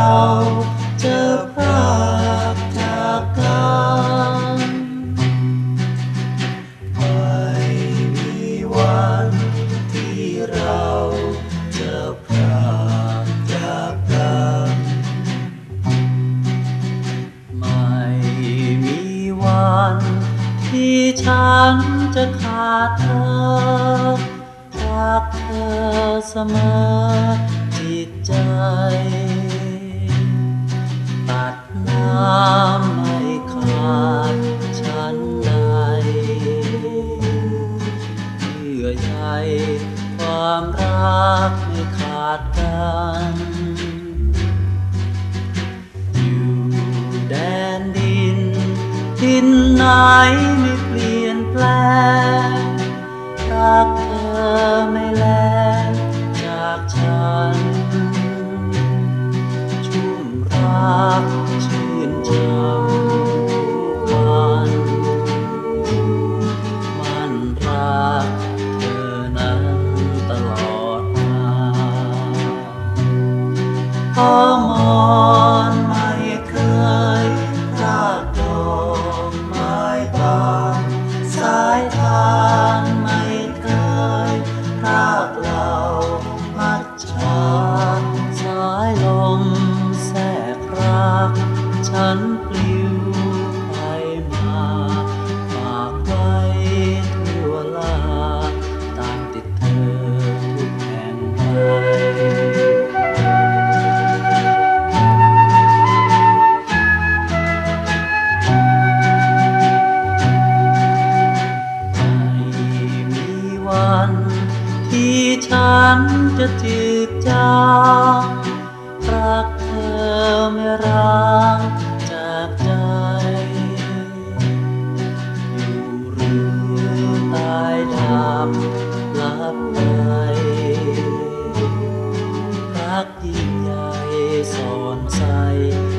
จะพรากจากกันไม่มีวันที่เราจะพรากจากกันไม่มีวันที่ฉันจะขาดเธอรักเธอเสมอจิตใจตัดน้ำไม่ขาดฉันใดเยื่อใยความรักไม่ขาดกันอยู่แดนดินที่ไหนไม่เปลี่ยนแปลงรักเธอไม่แลนจากฉันชุ่มรักชื่นช่ำทุกวันมันรักเธอนั้นตลอดมาพอมอนไม่เคยรากดอกไม้บานสายทานไม่เคยรากเหล่ามัจฉาสายลมแทรกรักฉันปลิวไปมาฝากไว้ทั่วลาตามติดเธอทุกแห่งไปวันที่ฉันจะจืดจางรักเธอไม่ร้างจากใจอยู่หรือตายดับลับไปรักยิ่งใหญ่ซ่อนใส